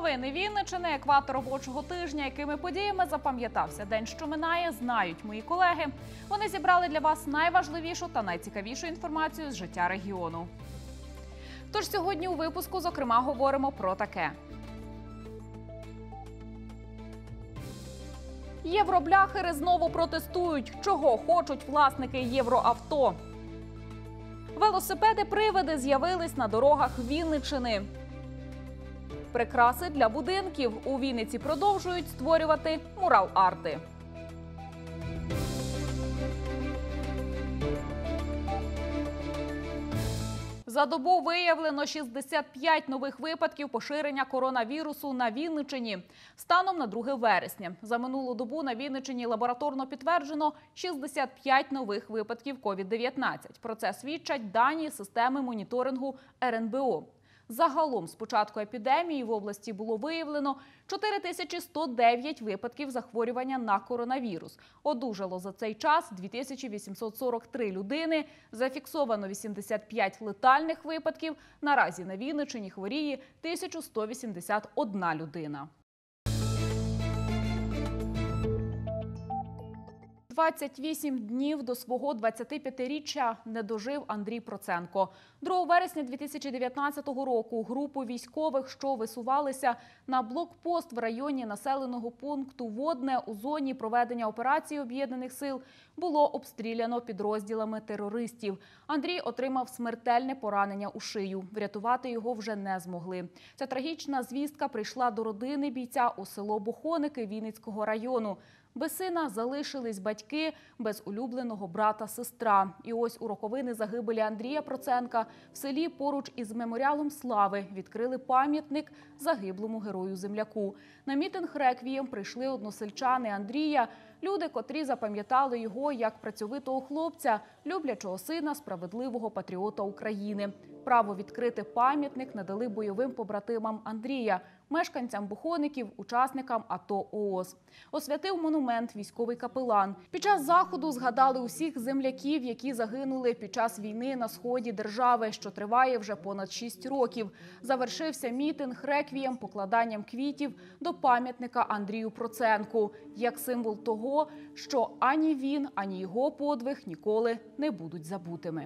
Новини Вінниччини, екватор робочого тижня, якими подіями запам'ятався день, що минає, знають мої колеги. Вони зібрали для вас найважливішу та найцікавішу інформацію з життя регіону. Тож сьогодні у випуску, зокрема, говоримо про таке. Євробляхери знову протестують. Чого хочуть власники євроавто? Велосипеди-привиди з'явились на дорогах Вінниччини. Прикраси для будинків. У Вінниці продовжують створювати мурал-арти. За добу виявлено 65 нових випадків поширення коронавірусу на Вінниччині. Станом на 2 вересня. За минулу добу на Вінниччині лабораторно підтверджено 65 нових випадків COVID-19. Про це свідчать дані системи моніторингу РНБО. Загалом з початку епідемії в області було виявлено 4109 випадків захворювання на коронавірус. Одужало за цей час 2843 людини, зафіксовано 85 летальних випадків. Наразі на Вінниччині хворіє 1181 людина. 28 днів до свого 25-річчя не дожив Андрій Проценко. 2 вересня 2019 року групу військових, що висувалися на блокпост в районі населеного пункту Водне у зоні проведення операції Об'єднаних сил, було обстріляно підрозділами терористів. Андрій отримав смертельне поранення у шию. Врятувати його вже не змогли. Ця трагічна звістка прийшла до родини бійця у село Бохоники Вінницького району. Без сина залишились батьки, без улюбленого брата-сестра. І ось у роковини загибелі Андрія Проценка в селі поруч із Меморіалом Слави відкрили пам'ятник загиблому герою-земляку. На мітинг-реквієм прийшли односельчани Андрія, люди, котрі запам'ятали його як працьовитого хлопця, люблячого сина, справедливого патріота України. Право відкрити пам'ятник надали бойовим побратимам Андрія, мешканцям Бохоників, учасникам АТО/ООС. Освятив монумент військовий капелан. Під час заходу згадали усіх земляків, які загинули під час війни на сході держави, що триває вже понад 6 років. Завершився мітинг реквієм покладанням квітів до пам'ятника Андрію Проценку, як символ того, що ані він, ані його подвиг ніколи не будуть забутими.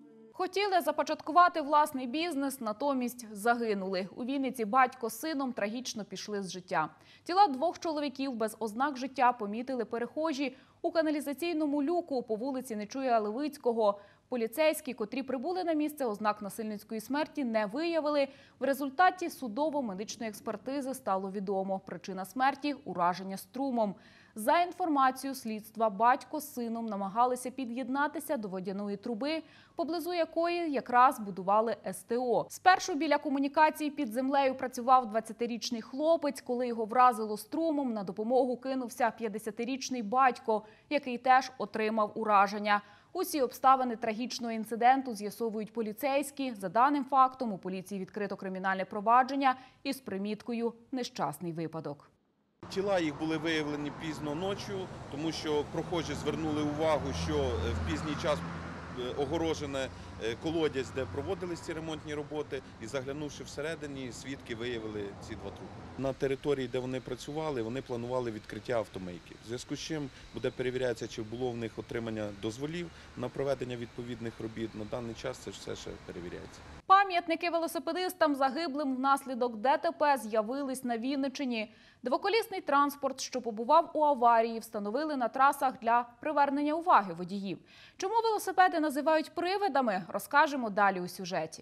Хотіли започаткувати власний бізнес, натомість загинули. У Вінниці батько з сином трагічно пішли з життя. Тіла 2 чоловіків без ознак життя помітили перехожі у каналізаційному люку по вулиці Нечуя Левицького. Поліцейські, котрі прибули на місце, ознак насильницької смерті не виявили. В результаті судово-медичної експертизи стало відомо. Причина смерті – ураження струмом. За інформацією слідства, батько з сином намагалися під'єднатися до водяної труби, поблизу якої якраз будували СТО. Спершу біля комунікації під землею працював 20-річний хлопець. Коли його вразило струмом, на допомогу кинувся 50-річний батько, який теж отримав ураження. Усі обставини трагічного інциденту з'ясовують поліцейські. За даним фактом, у поліції відкрито кримінальне провадження із приміткою «Нещасний випадок». Тіла їх були виявлені пізно ночі, тому що прохожі звернули увагу, що в пізній час огорожене колодязь, де проводились ці ремонтні роботи, і заглянувши всередині, свідки виявили ці 2 трупи. На території, де вони працювали, вони планували відкриття автомийки. В зв'язку з чим буде перевірятися, чи було в них отримання дозволів на проведення відповідних робіт. На даний час це все ще перевіряється. Пам'ятники велосипедистам, загиблим внаслідок ДТП, з'явились на Вінниччині. Двоколісний транспорт, що побував у аварії, встановили на трасах для привернення уваги водіїв. Чому велосипеди називають привидами, розкажемо далі у сюжеті.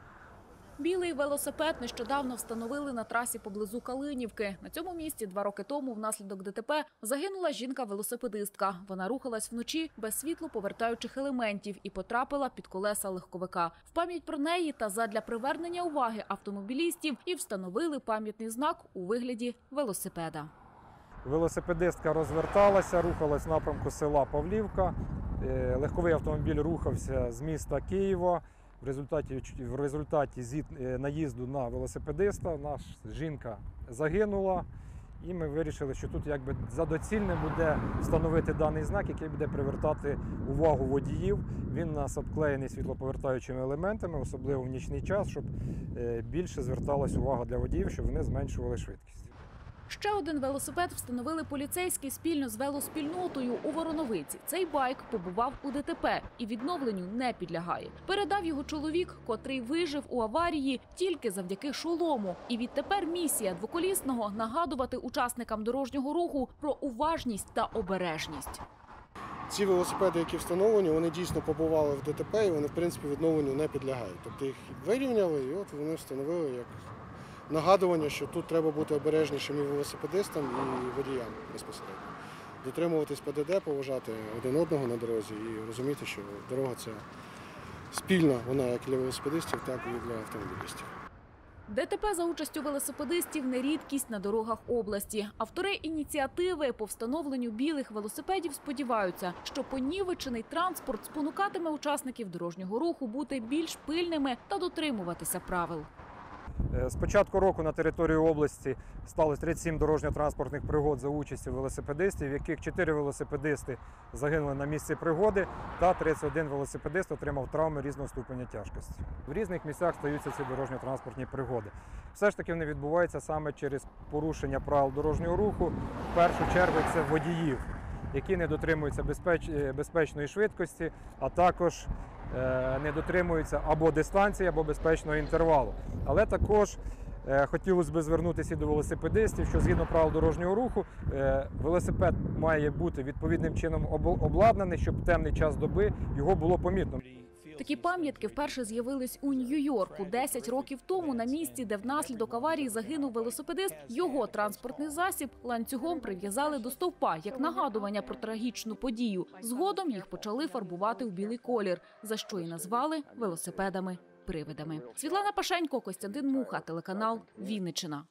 Білий велосипед нещодавно встановили на трасі поблизу Калинівки. На цьому місці 2 роки тому внаслідок ДТП загинула жінка-велосипедистка. Вона рухалась вночі без світлоповертаючих елементів і потрапила під колеса легковика. В пам'ять про неї та задля привернення уваги автомобілістів і встановили пам'ятний знак у вигляді велосипеда. Велосипедистка розверталася, рухалась в напрямку села Павлівка. Легковий автомобіль рухався з міста Києва. В результаті наїзду на велосипедиста жінка загинула І ми вирішили, що тут якби за доцільне буде встановити даний знак, який буде привертати увагу водіїв. Він у нас обклеєний світлоповертаючими елементами, особливо в нічний час, щоб більше зверталась увага для водіїв, щоб вони зменшували швидкість. Ще один велосипед встановили поліцейські спільно з велоспільнотою у Вороновиці. Цей байк побував у ДТП і відновленню не підлягає. Передав його чоловік, котрий вижив у аварії тільки завдяки шолому. І відтепер місія двоколісного – нагадувати учасникам дорожнього руху про уважність та обережність. Ці велосипеди, які встановлені, вони дійсно побували в ДТП і вони, в принципі, відновленню не підлягають. Тобто їх вирівняли і от вони встановили як нагадування, що тут треба бути обережнішим і велосипедистам, і водіям безпосередньо. Дотримуватись ПДД, поважати один одного на дорозі і розуміти, що дорога – це спільна, вона як для велосипедистів, так і для автомобілістів. ДТП за участю велосипедистів – не рідкість на дорогах області. Автори ініціативи по встановленню білих велосипедів сподіваються, що понівечений транспорт спонукатиме учасників дорожнього руху бути більш пильними та дотримуватися правил. З початку року на території області сталося 37 дорожньо-транспортних пригод за участю велосипедистів, в яких 4 велосипедисти загинули на місці пригоди та 31 велосипедист отримав травми різного ступеня тяжкості. В різних місцях стаються ці дорожньо-транспортні пригоди. Все ж таки вони відбуваються саме через порушення правил дорожнього руху. В першу чергу це водіїв, які не дотримуються безпечної швидкості, а також не дотримуються або дистанції, або безпечного інтервалу. Але також хотілося б звернутися і до велосипедистів, що згідно правил дорожнього руху велосипед має бути відповідним чином обладнаний, щоб в темний час доби його було помітно. Такі пам'ятки вперше з'явились у Нью-Йорку 10 років тому на місці, де внаслідок аварії загинув велосипедист. Його транспортний засіб ланцюгом прив'язали до стовпа, як нагадування про трагічну подію. Згодом їх почали фарбувати у білий колір, за що і назвали велосипедами-привидами. Світлана Пашенько, Костянтин Муха, телеканал «Вінниччина».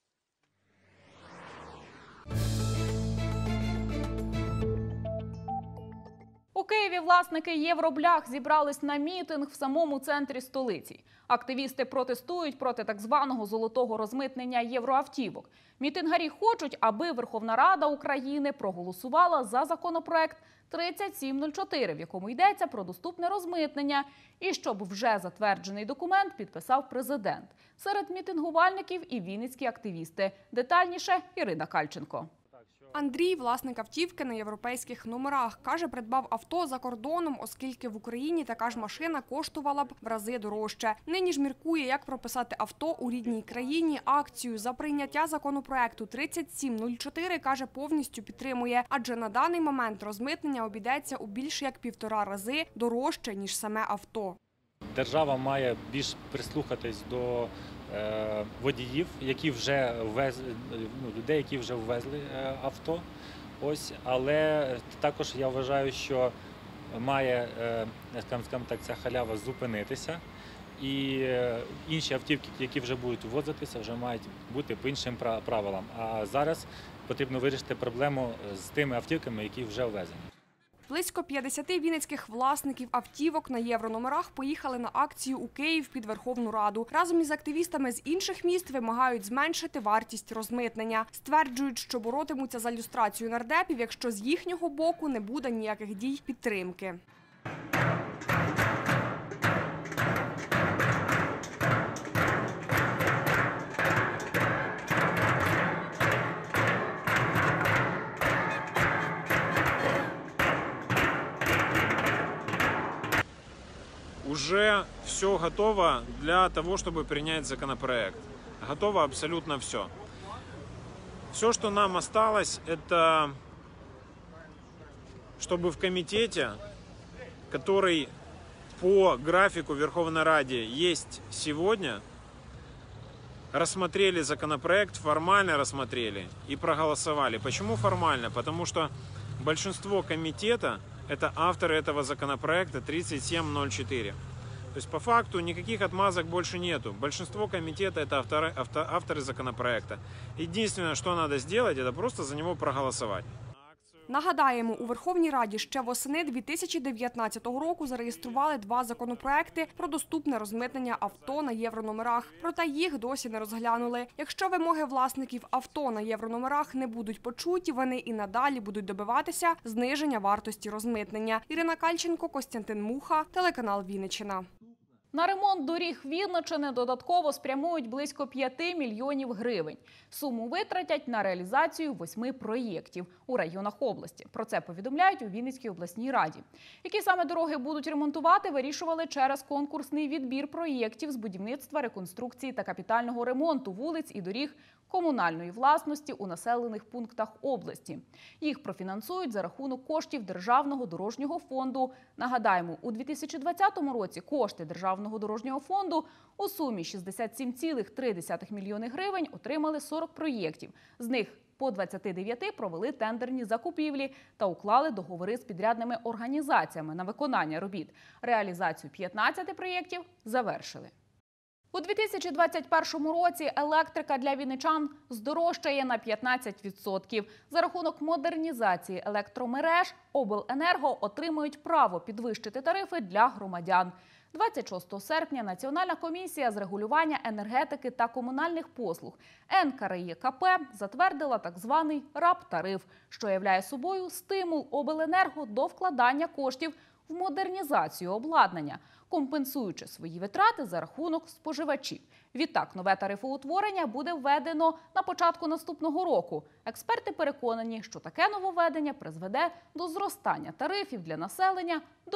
У Києві власники євроблях зібрались на мітинг в самому центрі столиці. Активісти протестують проти так званого золотого розмитнення євроавтівок. Мітингарі хочуть, аби Верховна Рада України проголосувала за законопроект 3704, в якому йдеться про доступне розмитнення, і щоб вже затверджений документ підписав президент. Серед мітингувальників і вінницькі активісти. Детальніше Ірина Кальченко. Андрій – власник автівки на європейських номерах. Каже, придбав авто за кордоном, оскільки в Україні така ж машина коштувала б в рази дорожче. Нині ж міркує, як прописати авто у рідній країні. Акцію за прийняття законопроекту 3704, каже, повністю підтримує. Адже на даний момент розмитнення обійдеться у більш як 1,5 рази дорожче, ніж саме авто. Держава має більш прислухатись до водіїв, які вже людей, які вже ввезли авто. Ось, але також я вважаю, що має, скажімо так, ця халява зупинитися. І інші автівки, які вже будуть ввозитися, вже мають бути по іншим правилам. А зараз потрібно вирішити проблему з тими автівками, які вже ввезені. Близько 50 вінницьких власників автівок на єврономерах поїхали на акцію у Київ під Верховну Раду. Разом із активістами з інших міст вимагають зменшити вартість розмитнення. Стверджують, що боротимуться за люстрацію нардепів, якщо з їхнього боку не буде ніяких дій підтримки. Уже все готово для того, чтобы принять законопроект. Готово абсолютно все. Все, что нам осталось, это чтобы в комитете, который по графику Верховной Раде есть сегодня, рассмотрели законопроект, формально рассмотрели и проголосовали. Почему формально? Потому что большинство комитета – это авторы этого законопроекта 3704. То есть по факту никаких отмазок больше нету. Большинство комитета – это авторы законопроекта. Единственное, что надо сделать, это просто за него проголосовать. Нагадаємо, у Верховній Раді ще восени 2019 року зареєстрували 2 законопроекти про доступне розмитнення авто на єврономерах. Проте їх досі не розглянули. Якщо вимоги власників авто на єврономерах не будуть почуті, вони і надалі будуть добиватися зниження вартості розмитнення. Ірина Кальченко, Костянтин Муха, телеканал Вінниччина. На ремонт доріг Вінниччини додатково спрямують близько 5 мільйонів гривень. Суму витратять на реалізацію 8 проєктів у районах області. Про це повідомляють у Вінницькій обласній раді. Які саме дороги будуть ремонтувати, вирішували через конкурсний відбір проєктів з будівництва, реконструкції та капітального ремонту вулиць і доріг комунальної власності у населених пунктах області. Їх профінансують за рахунок коштів Державного дорожнього фонду. Нагадаємо, у 2020 році кошти Державного дорожнього фонду у сумі 67,3 мільйони гривень отримали 40 проєктів. З них по 29 провели тендерні закупівлі та уклали договори з підрядними організаціями на виконання робіт. Реалізацію 15 проєктів завершили. У 2021 році електрика для вінничан здорожчає на 15%. За рахунок модернізації електромереж обленерго отримують право підвищити тарифи для громадян. 26 серпня Національна комісія з регулювання енергетики та комунальних послуг НКРЕКП затвердила так званий РАП-тариф, що являє собою стимул обленерго до вкладання коштів в модернізацію обладнання, компенсуючи свої витрати за рахунок споживачів. Відтак, нове тарифоутворення буде введено на початку наступного року. Експерти переконані, що таке нововведення призведе до зростання тарифів для населення до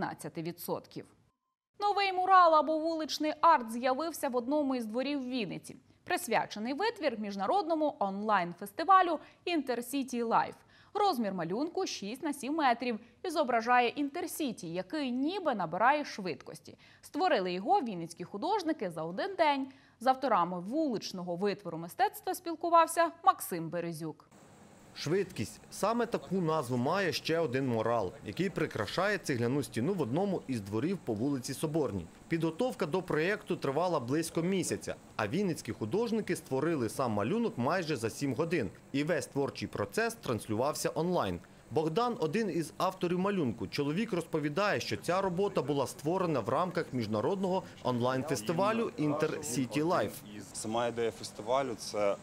15%. Новий мурал або вуличний арт з'явився в одному із дворів Вінниці. Присвячений витвір міжнародному онлайн-фестивалю «Інтерсіті Лайф». Розмір малюнку 6 на 7 метрів і зображає Інтерсіті, який ніби набирає швидкості. Створили його вінницькі художники за один день. З авторами вуличного витвору мистецтва спілкувався Максим Березюк. Швидкість. Саме таку назву має ще один мурал, який прикрашає цегляну стіну в одному із дворів по вулиці Соборній. Підготовка до проєкту тривала близько місяця, а вінницькі художники створили сам малюнок майже за 7 годин. І весь творчий процес транслювався онлайн. Богдан – один із авторів малюнку. Чоловік розповідає, що ця робота була створена в рамках міжнародного онлайн-фестивалю «Інтерсіті Лайф». Сама ідея фестивалю – це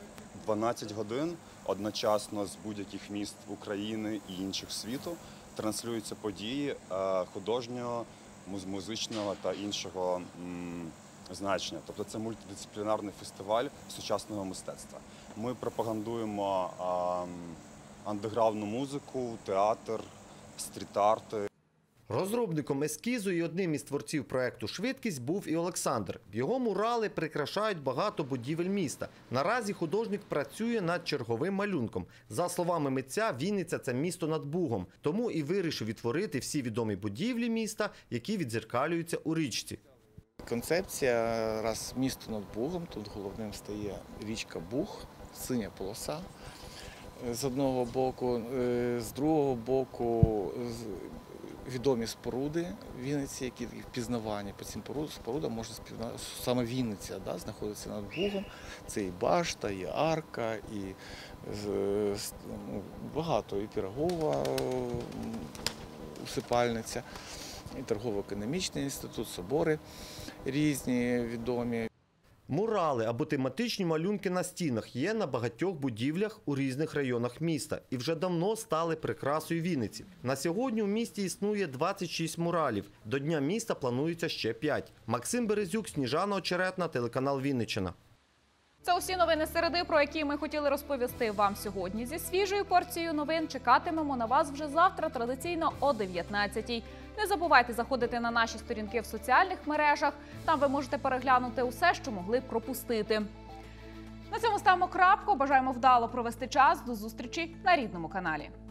12 годин одночасно з будь-яких міст України і інших світу транслюються події художнього, музичного та іншого значення. Тобто це мультидисциплінарний фестиваль сучасного мистецтва. Ми пропагандуємо андеграундну музику, театр, стріт-арти. Розробником ескізу і одним із творців проєкту «Швидкість» був і Олександр. Його мурали прикрашають багато будівель міста. Наразі художник працює над черговим малюнком. За словами митця, Вінниця – це місто над Бугом. Тому і вирішив відтворити всі відомі будівлі міста, які віддзеркалюються у річці. Концепція раз місто над Бугом, тут головним стає річка Буг, синя полоса з одного боку, з другого боку відомі споруди Вінниці, які впізнавані по цим спорудам можна спізнати. Саме Вінниця знаходиться над Бугом. Це і башта, і арка, і багато, і пірогова усипальниця, і торгово-економічний інститут, собори різні відомі. Мурали або тематичні малюнки на стінах є на багатьох будівлях у різних районах міста і вже давно стали прикрасою Вінниці. На сьогодні у місті існує 26 муралів. До Дня міста планується ще 5. Максим Березюк, Сніжана Очеретна, телеканал Вінниччина. Це усі новини середи, про які ми хотіли розповісти вам сьогодні. Зі свіжою порцією новин чекатимемо на вас вже завтра, традиційно о 19-й. Не забувайте заходити на наші сторінки в соціальних мережах. Там ви можете переглянути усе, що могли пропустити. На цьому ставимо крапку. Бажаємо вдало провести час. До зустрічі на рідному каналі.